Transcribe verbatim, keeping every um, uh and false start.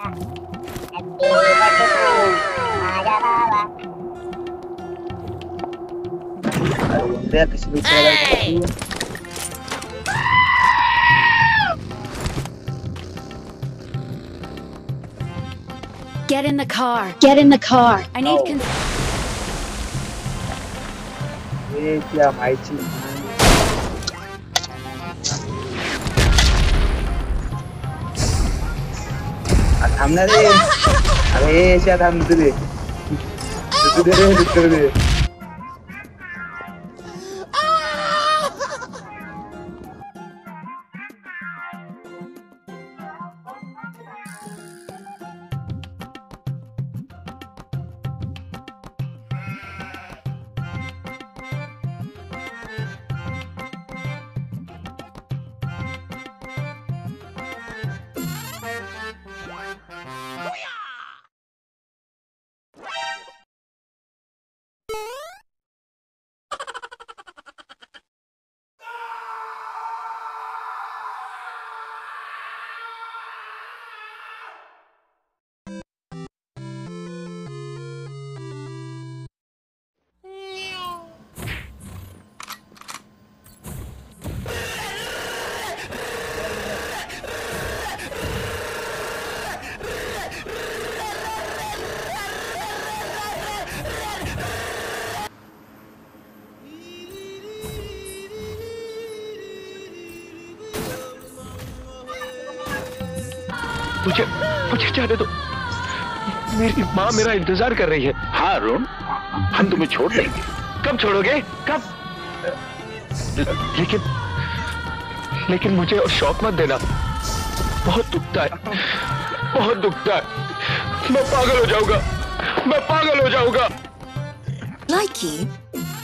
अरे किसी भी तरह का Get in the car. Get in the car. I need. Con ये क्या माइची हमने रे अरे शायद हम तुझे तुझे रे तुझे मुझे मुझे जाने दो, मेरी माँ मेरा इंतजार कर रही है। हाँ अरुण, हम तुम्हें छोड़ देंगे। कब छोड़ोगे? कब? लेकिन लेकिन मुझे और शौक मत देना, बहुत दुखता है, बहुत दुखता है। मैं पागल हो जाऊंगा, मैं पागल हो जाऊंगा। like you.